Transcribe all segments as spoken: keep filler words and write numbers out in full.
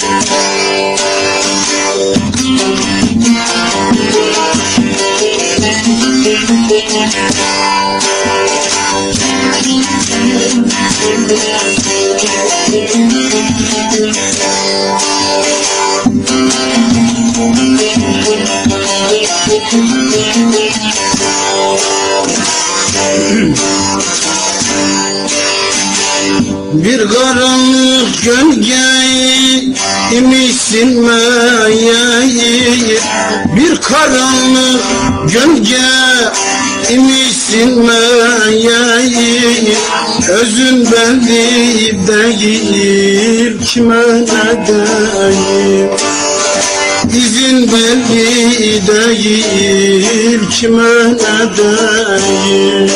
Bir karanlık gölgeyi imişsin meyeyi, bir karanlık gölge imişsin meyeyi. Özün belli değil, kime ne değil, İzin belli değil, kime ne değil.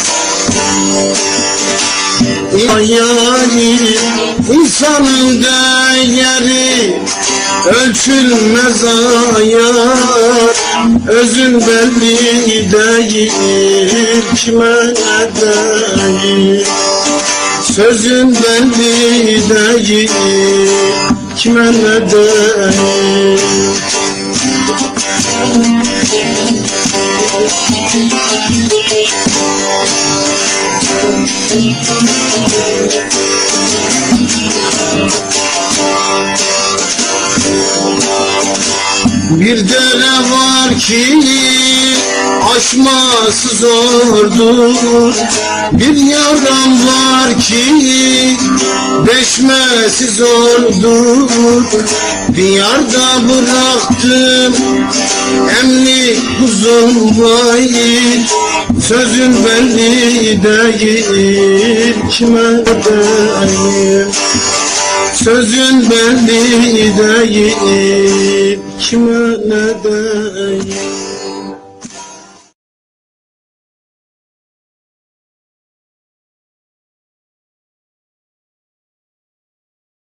Yani insanın değeri ölçülmez ayar, özün belli değil, kime ne değil, sözün belli değil, kime ne değil. Bir dere var ki aşması zordur, bir yaram var ki deşmesi zordur. Diyarda bıraktım emni kuzum vay, sözün belli değil, kime değil, sözün belli değil, kime ne değil.